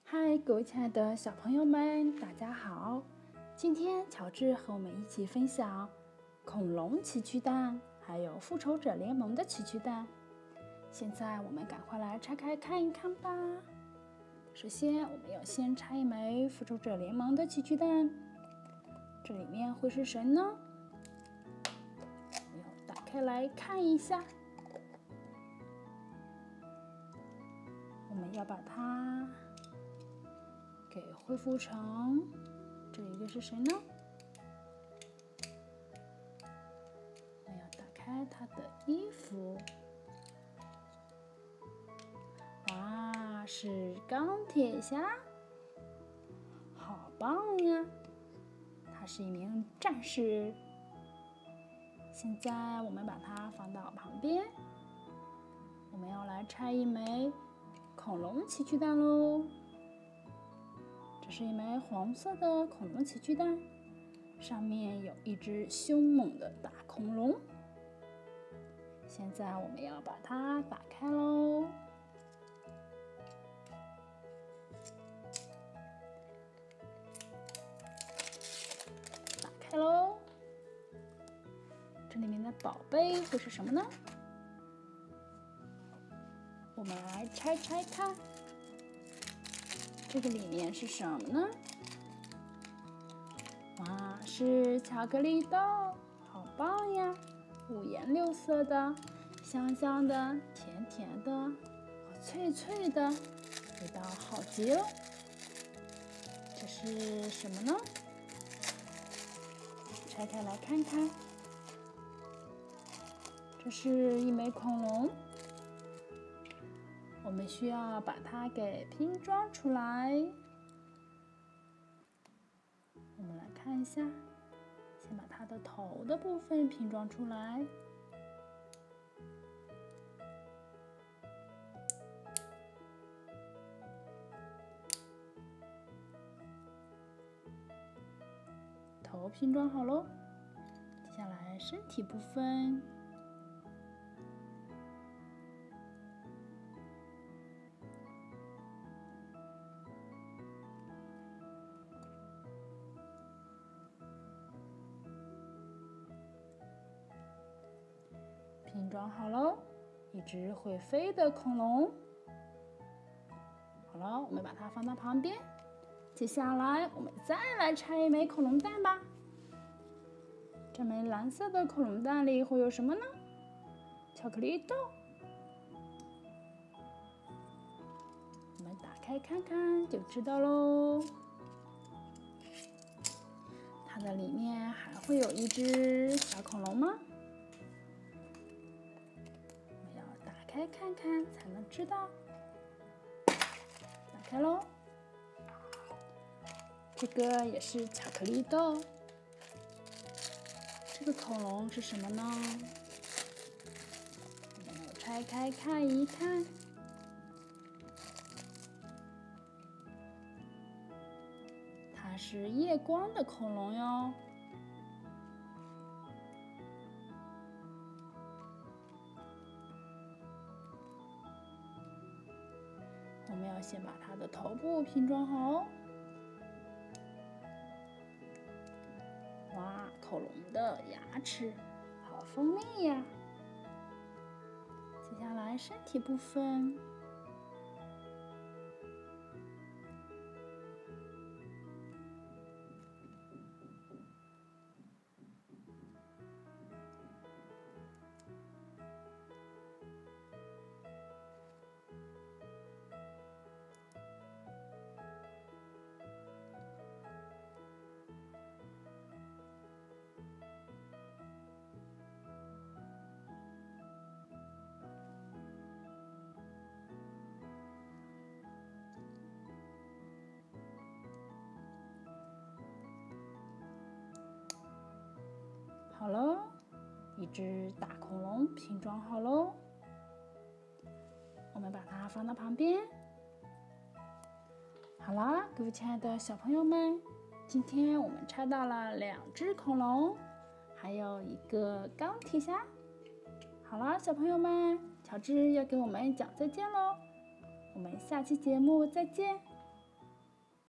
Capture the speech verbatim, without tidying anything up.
嗨，各位亲爱的小朋友们，大家好！今天乔治和我们一起分享恐龙奇趣蛋，还有复仇者联盟的奇趣蛋。现在我们赶快来拆开看一看吧。首先，我们要先拆一枚复仇者联盟的奇趣蛋，这里面会是谁呢？我要打开来看一下。我们要把它给恢复成，这一个是谁呢？我要打开他的衣服，哇，是钢铁侠，好棒呀！他是一名战士。现在我们把它放到旁边，我们要来拆一枚恐龙奇趣蛋喽。这是一枚黄色的恐龙奇趣蛋，上面有一只凶猛的大恐龙。现在我们要把它打开喽，打开喽。这里面的宝贝会是什么呢？我们来拆拆看。这个里面是什么呢？哇，是巧克力豆，好棒呀！五颜六色的，香香的，甜甜的，脆脆的，味道好极了。这是什么呢？拆开来看看。这是一枚恐龙。我们需要把它给拼装出来。我们来看一下，先把它的头的部分拼装出来。头拼装好喽，接下来身体部分。拼装好喽，一只会飞的恐龙。好了，我们把它放到旁边。接下来，我们再来拆一枚恐龙蛋吧。这枚蓝色的恐龙蛋里会有什么呢？巧克力豆。我们打开看看就知道喽。它的里面还会有一只小恐龙吗？打开看看才能知道。打开喽，这个也是巧克力豆。这个恐龙是什么呢？我们拆开看一看。它是夜光的恐龙哟。我们要先把它的头部拼装好。哇，恐龙的牙齿好锋利呀！接下来身体部分。好喽，一只大恐龙拼装好喽。我们把它放到旁边。好啦，各位亲爱的小朋友们，今天我们拆到了两只恐龙，还有一个钢铁侠。好啦，小朋友们，乔治要给我们讲再见喽，我们下期节目再见。